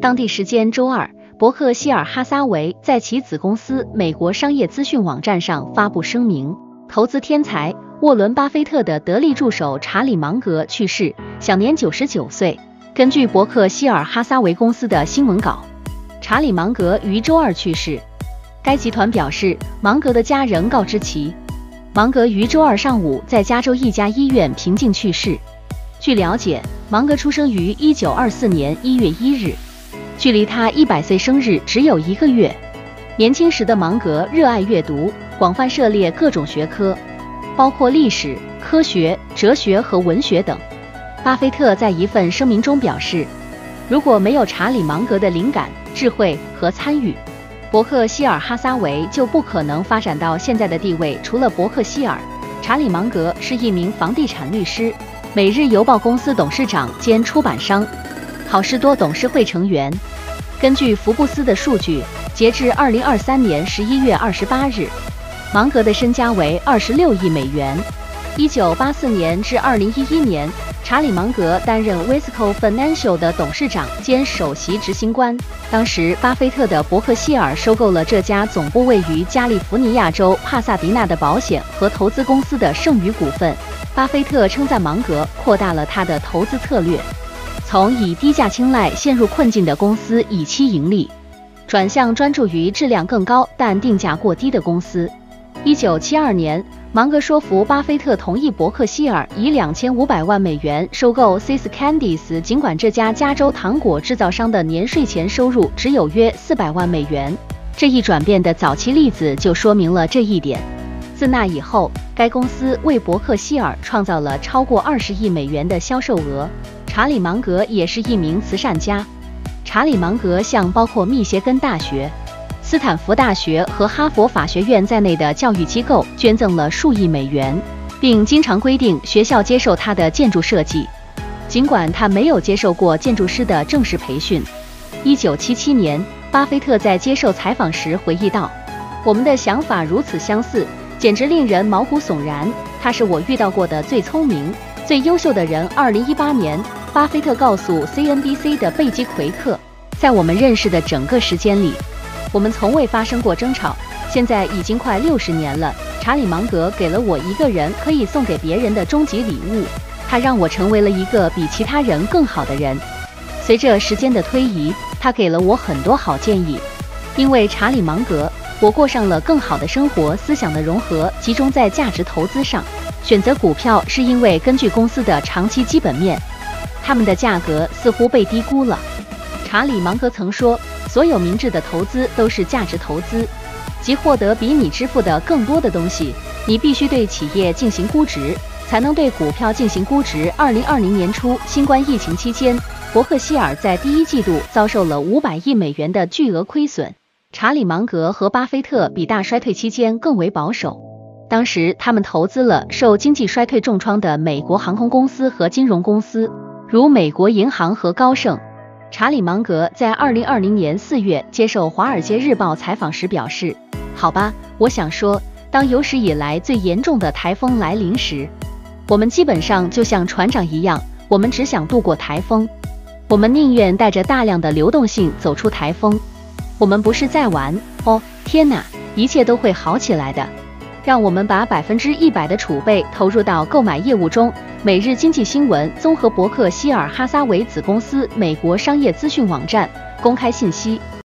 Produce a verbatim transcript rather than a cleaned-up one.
当地时间周二，伯克希尔哈撒韦在其子公司美国商业资讯网站上发布声明，投资天才沃伦·巴菲特的得力助手查理·芒格去世，享年九十九岁。根据伯克希尔哈撒韦公司的新闻稿，查理·芒格于周二去世。该集团表示，芒格的家人告知其，芒格于周二上午在加州一家医院平静去世。据了解，芒格出生于一九二四年一月一日，距离他一百岁生日只有一个月。年轻时的芒格热爱阅读，广泛涉猎各种学科，包括历史、科学、哲学和文学等。巴菲特在一份声明中表示，如果没有查理·芒格的灵感、智慧和参与，伯克希尔哈撒韦就不可能发展到现在的地位。除了伯克希尔，查理·芒格是一名房地产律师，每日邮报公司董事长兼出版商，好事多董事会成员。根据福布斯的数据，截至二零二三年十一月二十八日，芒格的身家为二十六亿美元。一九八四年至二零一一年，查理·芒格担任 Wisco Financial 的董事长兼首席执行官。当时，巴菲特的伯克希尔收购了这家总部位于加利福尼亚州帕萨迪纳的保险和投资公司的剩余股份。巴菲特称赞芒格扩大了他的投资策略，从以低价青睐陷入困境的公司以期盈利，转向专注于质量更高但定价过低的公司。一九七二年，芒格说服巴菲特同意伯克希尔以两千五百万美元收购 See's Candies， 尽管这家加州糖果制造商的年税前收入只有约四百万美元。这一转变的早期例子就说明了这一点。自那以后，该公司为伯克希尔创造了超过二十亿美元的销售额。查理·芒格也是一名慈善家。查理·芒格向包括密歇根大学、斯坦福大学和哈佛法学院在内的教育机构捐赠了数亿美元，并经常规定学校接受他的建筑设计，尽管他没有接受过建筑师的正式培训。一九七七年，巴菲特在接受采访时回忆道：“我们的想法如此相似，简直令人毛骨悚然。他是我遇到过的最聪明、最优秀的人。”二零一八年，巴菲特告诉 C N B C 的贝基·奎克，在我们认识的整个时间里，我们从未发生过争吵，现在已经快六十年了。查理·芒格给了我一个人可以送给别人的终极礼物，他让我成为了一个比其他人更好的人。随着时间的推移，他给了我很多好建议。因为查理·芒格，我过上了更好的生活。思想的融合集中在价值投资上，选择股票是因为根据公司的长期基本面，它们的价格似乎被低估了。查理·芒格曾说，所有明智的投资都是价值投资，即获得比你支付的更多的东西。你必须对企业进行估值，才能对股票进行估值。二零二零年初，新冠疫情期间，伯克希尔在第一季度遭受了五百亿美元的巨额亏损。查理·芒格和巴菲特比大衰退期间更为保守，当时他们投资了受经济衰退重创的美国航空公司和金融公司，如美国银行和高盛。查理·芒格在二零二零年四月接受《华尔街日报》采访时表示，好吧，我想说，当有史以来最严重的台风来临时，我们基本上就像船长一样，我们只想渡过台风，我们宁愿带着大量的流动性走出台风。我们不是在玩哦，天哪，一切都会好起来的。让我们把百分之一百的储备投入到购买业务中。每日经济新闻综合伯克希尔哈撒韦子公司美国商业资讯网站公开信息。